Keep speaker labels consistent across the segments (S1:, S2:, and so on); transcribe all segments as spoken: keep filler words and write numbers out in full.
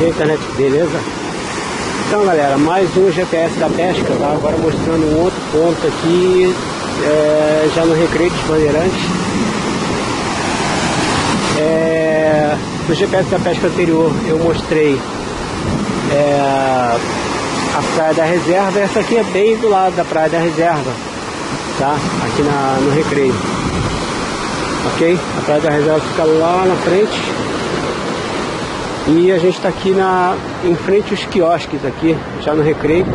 S1: aí, internet, beleza? Então galera, mais um G P S da pesca, tá? Agora mostrando um outro ponto aqui, é, já no Recreio dos Bandeirantes. É, no G P S da pesca anterior eu mostrei é, a Praia da Reserva. Essa aqui é bem do lado da Praia da Reserva, tá? Aqui na, no Recreio. Ok? A Praia da Reserva fica lá na frente. E a gente está aqui na, em frente aos quiosques aqui, já no Recreio.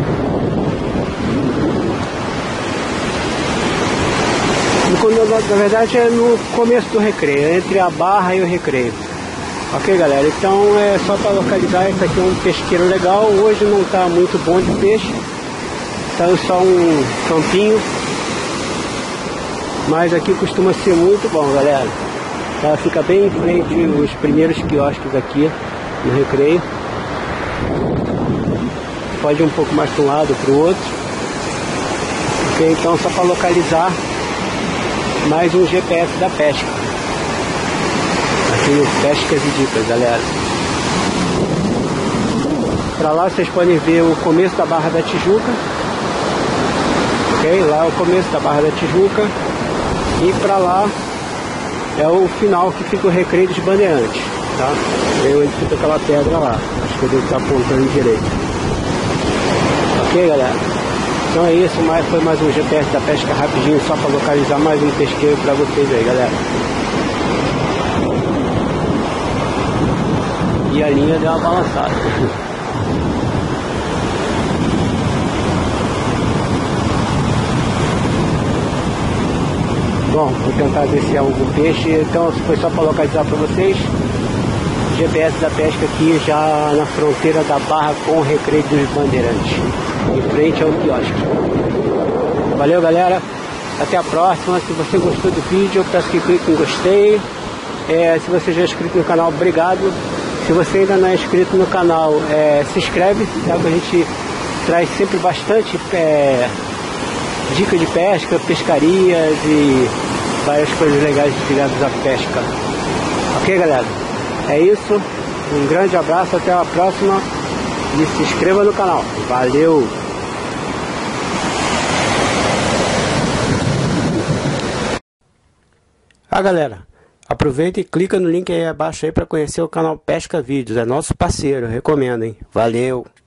S1: Na verdade é no começo do Recreio, entre a Barra e o Recreio. Ok, galera? Então é só para localizar. Esse aqui é um pesqueiro legal. Hoje não está muito bom de peixe, está só um campinho, mas aqui costuma ser muito bom, galera. Ela fica bem em frente os primeiros quiosques aqui no Recreio. Pode ir um pouco mais para um lado, para o outro. Ok, então só para localizar, mais um G P S da pesca aqui no Pescas e Dicas, galera. Para lá vocês podem ver o começo da Barra da Tijuca. Ok, lá é o começo da Barra da Tijuca. E para lá é o final que fica o Recreio dos Bandeirantes, tá? Vê onde fica aquela pedra lá. Acho que eu devo estar apontando direito. Ok, galera? Então é isso, mas foi mais um G P S da pesca rapidinho, só para localizar mais um pesqueiro para vocês aí, galera. E a linha deu uma balançada. Bom, vou tentar ver se é algum peixe. Então foi só para localizar para vocês. G P S da pesca aqui já na fronteira da Barra com o Recreio dos Bandeirantes, em frente ao quiosque. Valeu, galera, até a próxima. Se você gostou do vídeo, eu peço que clique em gostei. É, se você já é inscrito no canal, obrigado. Se você ainda não é inscrito no canal, é, se inscreve, tá? Que a gente traz sempre bastante é, dica de pesca, pescarias e várias coisas legais ligadas à pesca. Ok, galera? É isso, um grande abraço, até a próxima e se inscreva no canal. Valeu! Ah, galera, aproveita e clica no link aí abaixo aí para conhecer o canal Pesca Vídeos, é nosso parceiro, recomendo, hein? Valeu!